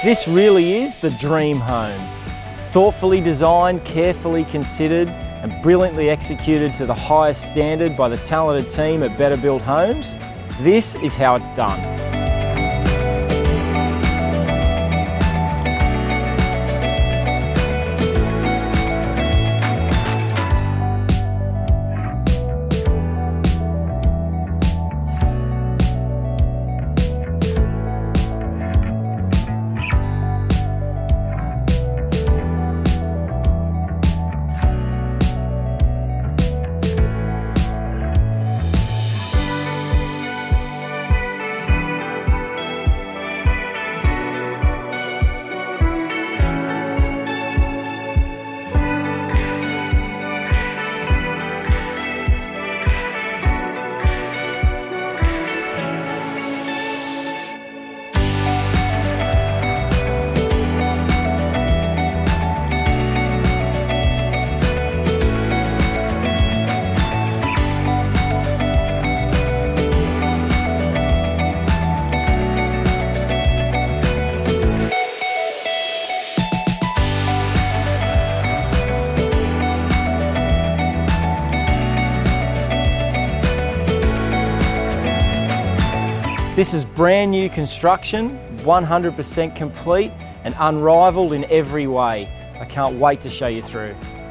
This really is the dream home. Thoughtfully designed, carefully considered and brilliantly executed to the highest standard by the talented team at Better Built Homes. This is how it's done. This is brand new construction, 100% complete and unrivaled in every way. I can't wait to show you through.